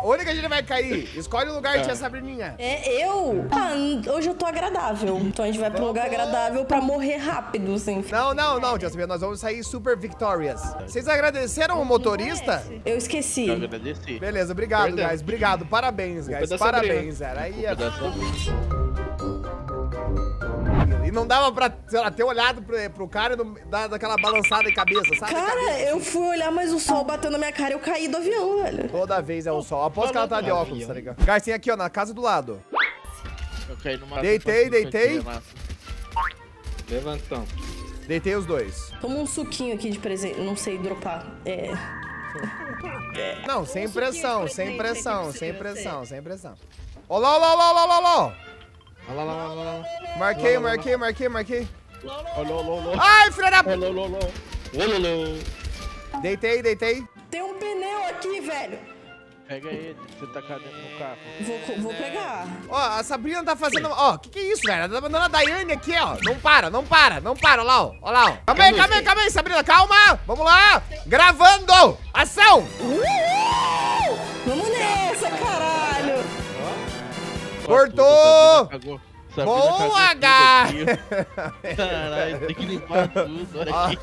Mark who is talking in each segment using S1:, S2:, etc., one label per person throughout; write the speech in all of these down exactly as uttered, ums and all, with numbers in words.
S1: onde que a gente vai cair? Escolhe o lugar, tia Sabrininha.
S2: É, eu? Ah, hoje eu tô agradável. Então a gente vai pra um lugar agradável pra morrer rápido, assim.
S1: Não, não, não, tia Sabrina, nós vamos sair super victorious. Vocês agradeceram o motorista?
S2: Eu esqueci.
S3: Eu agradeci.
S1: Beleza, obrigado,
S4: Perdão.
S1: guys. Obrigado, parabéns, guys.
S4: da
S1: Parabéns,
S4: Sabrina.
S1: era. Aí é...
S3: Da Sabrina.
S1: E não dava pra, sei lá, ter olhado pro, pro cara e não dar daquela balançada de cabeça, sabe?
S2: Cara,
S1: Cabeça.
S2: eu fui olhar, mas o sol bateu na minha cara e eu caí do avião, velho.
S1: Toda vez é o sol. Aposto que ela tá de
S4: Avião.
S1: óculos, tá ligado? Guys, tem aqui, ó, na casa do lado.
S3: Eu caí numa...
S1: Deitei, deitei.
S4: Levanta então.
S1: Deitei os dois.
S2: Toma um suquinho aqui de presente. Não sei dropar. É.
S1: Não, sem pressão,
S2: suquinho de
S1: sem
S2: presente
S1: pressão,
S2: aqui pra
S1: sem
S2: você.
S1: pressão, sem pressão. Ó lá, ó lá, ó lá, ó lá, ó lá.
S4: Olha lá, lá, lá, lá, lá.
S1: Marquei,
S4: Lá, lá, lá.
S1: marquei, marquei, marquei.
S3: Olô, olô, olô.
S1: Ai, filha da...
S3: Olô, olô, olô.
S4: Ololô.
S1: Deitei, deitei.
S2: Tem um pneu aqui, velho.
S3: Pega ele, você tá cadê no carro?
S2: Vou, co- vou pegar.
S1: Ó, a Sabrina tá fazendo... Ó, que que é isso, velho? Ela tá mandando a Daiane aqui, ó. Não para, não para, não para. Ó lá, ó. Ó lá, ó. Calma aí, calma aí, calma aí, Sabrina. Calma. Vamos lá. Gravando. Ação.
S2: Uh! Vamos nessa, caralho.
S1: Cortou.
S3: Cagou.
S1: Boa, H.
S3: Caralho, tem que limpar tudo. Olha aqui.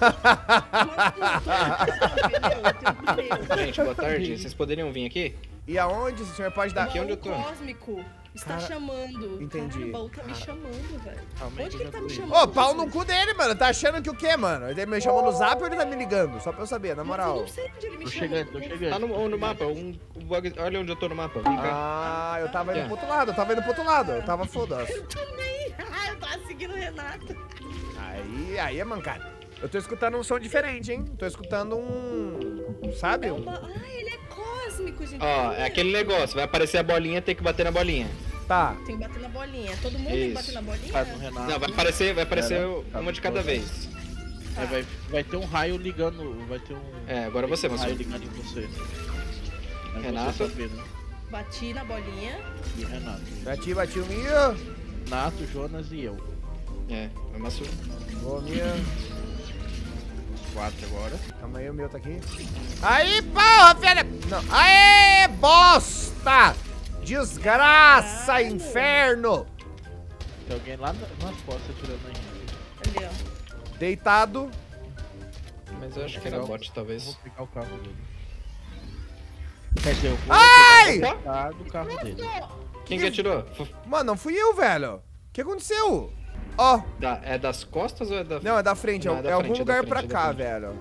S4: Gente, boa tarde. Vocês poderiam vir aqui?
S1: E aonde o senhor pode dar?
S4: Aqui onde eu tô.
S2: Cósmico está
S1: Cara,
S2: chamando.
S1: entendi.
S2: Caramba, o baú tá me chamando, velho.
S3: Realmente
S2: Onde que ele tá me
S3: já
S2: chamando?
S1: Ô, pau no cu dele, mano. Tá achando que o quê, mano? Ele me chamou no zap ou ele tá me ligando? Só pra eu saber, na
S2: Mas eu
S1: moral.
S2: não sei onde ele me
S3: Tô
S2: chamou.
S3: chegando, tô chegando.
S4: Tá no, no mapa. Um, um bug- olha onde eu tô no mapa. Vem cá.
S1: Ah, eu tava indo pro outro lado, eu tava indo pro outro lado. Eu tava foda-se.
S2: Eu também. Ah, eu tava seguindo o Renato.
S1: Aí, aí é mancada. Eu tô escutando um som diferente, hein? Tô escutando um... Sabe?
S2: É
S1: Um...
S2: uma... Ah, ele é cósmico, gente.
S4: Ó, é aquele negócio. Vai aparecer a bolinha, tem que bater na bolinha.
S1: Tá.
S2: Tem que bater na bolinha. Todo mundo tem que
S4: Isso.
S2: bater na bolinha?
S3: Faz no Renato.
S4: Não, vai aparecer, vai aparecer
S3: Pera,
S4: uma de cada vez.
S3: É, vai, vai ter um raio ligando. Vai ter um.
S4: É, agora você,
S3: um
S4: você.
S3: raio ligando em você. Aí
S4: Renato.
S3: Você sabendo.
S2: Bati na bolinha.
S3: E o Renato.
S1: Bati, bati o Mia.
S3: Nato, Jonas e eu.
S4: É, é uma sua.
S1: Boa, Mia.
S3: Os quatro agora.
S1: Calma aí, o meu tá aqui. Aí, porra, filha! Não. Aê, bosta! Desgraça,
S2: Caralho.
S1: inferno!
S3: Tem alguém lá na- nas costas atirando a gente.
S2: Ali, ó.
S1: Deitado.
S4: Mas eu acho que era bot,
S3: Eu
S4: talvez.
S3: vou pegar o carro dele. Quer dizer, eu vou
S1: Ai!
S3: pegar o carro do carro dele.
S4: Quem que atirou? F-
S1: Mano, não fui eu, velho. O que aconteceu? Ó.
S4: Da, é das costas ou é da...
S1: Não, é da frente.
S4: Não,
S1: é
S4: é da
S1: é algum
S4: frente, é da
S1: lugar
S4: frente,
S1: pra
S4: é da
S1: cá,
S4: frente.
S1: velho.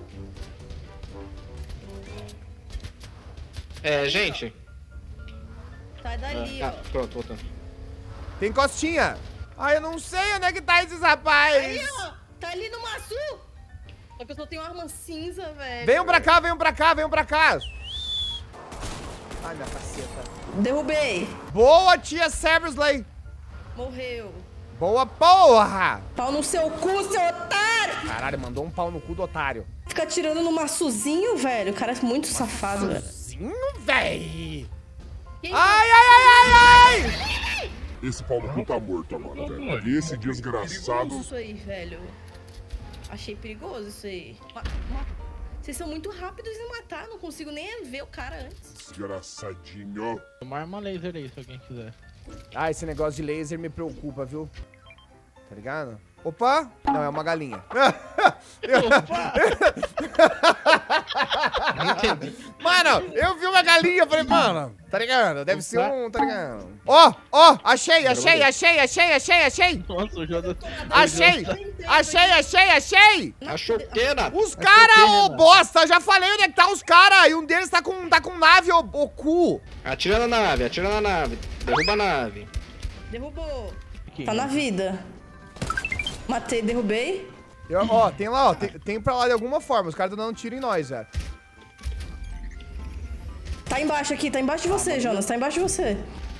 S4: É, gente.
S2: Sai dali,
S4: Ah,
S2: ó.
S4: pronto, voltou.
S1: Tem costinha. Ai, eu não sei onde é que tá esses rapazes.
S2: Aí, ó. Tá ali no maçu. Só que eu só tenho arma cinza, velho.
S1: Venham pra cá, venham pra cá, venham pra cá. Ai, minha caceta.
S2: Derrubei.
S1: Boa, tia Seversley.
S2: Morreu.
S1: Boa, porra.
S2: Pau no seu cu, seu otário.
S1: Caralho, mandou um pau no cu do otário.
S2: Fica atirando no maçuzinho, velho. O cara é muito safado, velho.
S1: Sim, véi.
S2: Quem
S1: Ai, ai, ai, ai, ai.
S5: Esse pau no cu tá morto agora, velho. Esse desgraçado.
S2: Isso aí, velho. Achei perigoso isso aí. Ma- ma- Vocês são muito rápidos em matar. Não consigo nem ver o cara antes.
S5: Desgraçadinho.
S3: Uma arma laser aí, se alguém quiser.
S1: Ah, esse negócio de laser me preocupa, viu? Tá ligado? Opa! Não, é uma galinha. Mano, eu vi uma galinha, falei, mano, tá ligado? Deve ser um, tá ligado? Ó, ó, achei, achei, achei, achei, achei, achei.
S3: Nossa, o Jonas.
S1: Achei, achei, achei, achei.
S4: Achou o quê, Nato?
S1: Os caras, ô bosta, já falei onde é que tá os caras. E um deles tá com, tá com nave, ô, ô cu.
S4: Atira na nave, atira na nave. Derruba a nave.
S2: Derrubou.
S3: Aqui.
S2: Tá na vida. Matei, derrubei.
S1: Eu- ó, tem lá, ó, tem, tem pra lá de alguma forma. Os caras estão dando tiro em nós, velho.
S2: Tá embaixo aqui, tá embaixo de você, Jonas. Tá embaixo de você.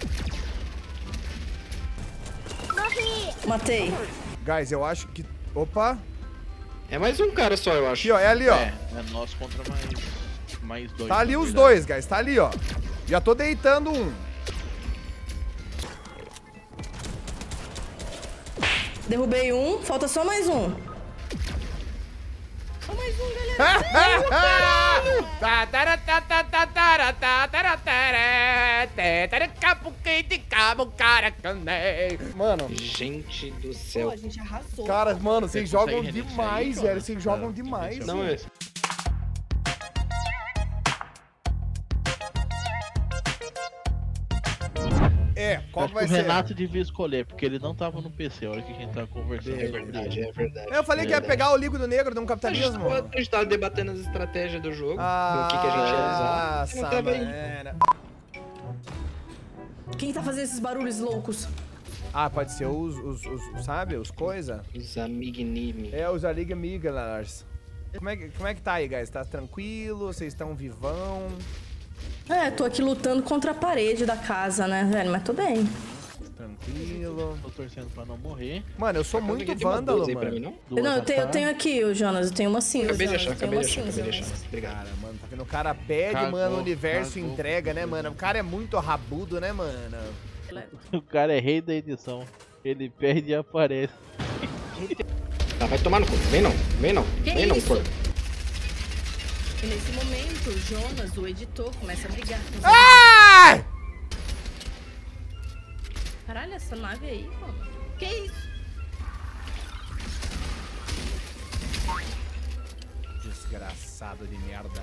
S2: Matei.
S1: Guys, eu acho que... Opa.
S4: É mais um cara só, eu acho.
S1: Aqui, ó, é ali, ó.
S3: É, é nós contra mais, mais dois.
S1: Tá ali
S3: na
S1: os
S3: verdade.
S1: dois, guys. Tá ali, ó. Já tô deitando um.
S2: Derrubei um, falta só mais um. Só mais um, galera.
S1: Tá, tara, tá, tá, tá, tara, tá, tara, tara. Mano,
S4: Gente do
S2: Pô,
S4: céu.
S2: a gente arrasou.
S1: cara, mano, vocês jogam
S3: consegue reiniciar
S1: demais,
S3: aí,
S1: velho.
S3: Jonas?
S1: Vocês jogam
S3: Não,
S1: demais.
S4: Não, é.
S1: É, qual
S3: Acho
S1: vai
S3: que o
S1: ser?
S3: Renato devia escolher, porque ele não tava no P C a hora que a gente tava conversando.
S4: É verdade, é verdade.
S1: Eu falei que ia pegar o líquido negro de um
S4: A gente,
S1: capitalismo.
S4: a gente tava debatendo as estratégias do jogo,
S1: Ah,
S4: o que, que a gente ia usar.
S1: Nossa,
S4: Você não tava aí.
S1: mano.
S2: Quem tá fazendo esses barulhos loucos?
S1: Ah, pode ser os, os, os sabe, os coisa?
S4: Os amignime.
S1: É, os Aliga Migalars. Como é, que, como é que tá aí, guys? Tá tranquilo? Vocês estão vivão?
S2: É, tô aqui lutando contra a parede da casa, né, velho? Mas tô bem.
S1: Tranquilo.
S3: Tô torcendo pra não morrer.
S1: Mano, eu sou muito
S4: Ninguém tem uma
S1: vândalo,
S4: doze aí pra mim,
S1: mano.
S4: não?
S3: Duas
S2: não, eu tenho, eu
S3: A K.
S2: tenho aqui, o Jonas. Eu tenho uma cinza.
S4: Acabei de
S2: Jonas,
S4: achar,
S2: eu tenho
S4: acabei
S2: uma
S4: de achar,
S2: cinza,
S4: acabei de
S2: Jonas.
S4: achar. Obrigado.
S1: Cara, mano, tá vendo? O cara pede,
S3: Cagou,
S1: mano, o universo
S3: cagou.
S1: entrega, né, mano? O cara é muito rabudo, né, mano?
S3: O cara é rei da edição. Ele perde e aparece.
S4: Tá, vai tomar no cu. Vem não, vem não,
S2: Que
S4: vem não,
S2: isso?
S4: porra.
S2: E nesse momento, o Jonas, o editor, começa a brigar com os
S1: Ai!
S2: Caralho, essa nave aí, mano. Que isso?
S1: Desgraçado de merda.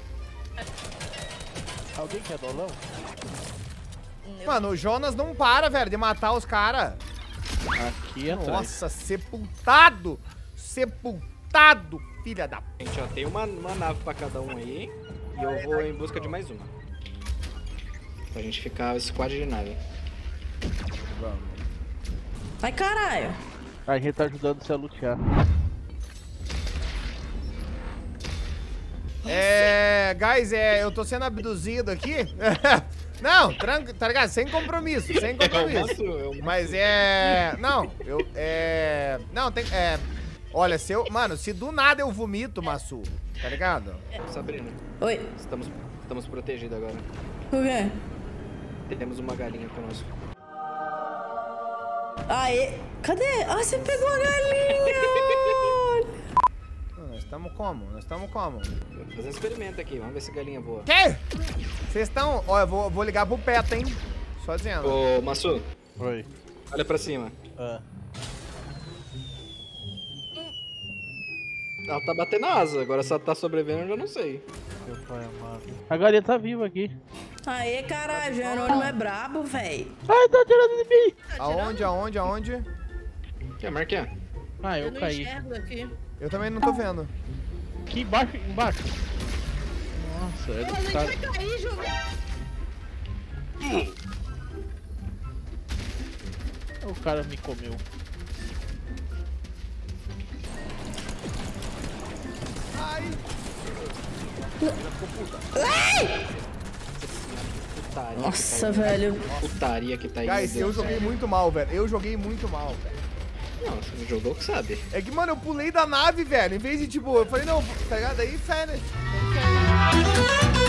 S3: Alguém quer dolão?
S2: Eu-
S1: Mano, o Jonas não para, velho, de matar os caras.
S3: Aqui atrás.
S1: Nossa, sepultado! Sepultado, filha da...
S4: Gente, ó, tem uma, uma nave pra cada um aí. E eu vou em busca de mais uma. Pra gente ficar squad de nave.
S1: Vamos.
S2: Ai, caralho.
S3: A gente tá ajudando você a lutear.
S1: É... Guys, é... Eu tô sendo abduzido aqui. Não, tranquilo, tá ligado? Sem compromisso, sem compromisso.
S4: eu
S1: Mas é... Não, eu... É... Não, tem... É... Olha, se eu... Mano, se do nada eu vomito, Massu, tá ligado?
S4: Sabrina,
S2: Oi,
S4: estamos, estamos protegidos agora.
S2: por quê?
S4: Temos uma galinha conosco.
S2: Aê, cadê? Ah, você pegou a galinha!
S1: Nós estamos como? Nós estamos como?
S4: Vou fazer um experimento aqui, vamos ver se a galinha é boa.
S1: Quê? Vocês estão... Ó, eu vou, vou ligar pro Peta, hein? Só dizendo.
S4: Ô, Massu,
S3: Oi.
S4: olha pra cima.
S3: Ah.
S4: Ela tá batendo a asa, agora se ela tá sobrevivendo eu já não sei.
S3: Meu pai amado. A galinha tá viva aqui.
S2: Aê, caralho, Jerônimo é brabo, véi.
S3: Ai, tá atirando em mim.
S1: Aonde, aonde, aonde?
S4: Que a marca é?
S3: Ah,
S2: Eu
S3: eu
S2: não
S3: caí.
S2: enxergo aqui.
S1: Eu também não tô vendo.
S3: Aqui embaixo, embaixo. Nossa, é
S2: Mas a
S3: do
S2: gente
S3: cara.
S2: vai cair, João.
S3: O cara me comeu.
S1: Ai!
S4: Putaria
S2: Nossa,
S4: que tá aí.
S2: velho.
S4: Putaria que tá aí.
S1: Guys,
S4: meu
S1: eu
S4: Deus do
S1: joguei
S4: céu.
S1: muito mal, velho. Eu joguei muito mal, velho.
S4: Não, você não jogou que sabe.
S1: É que, mano, eu pulei da nave, velho. Em vez de, tipo, eu falei, não, tá ligado? Aí, fé, né?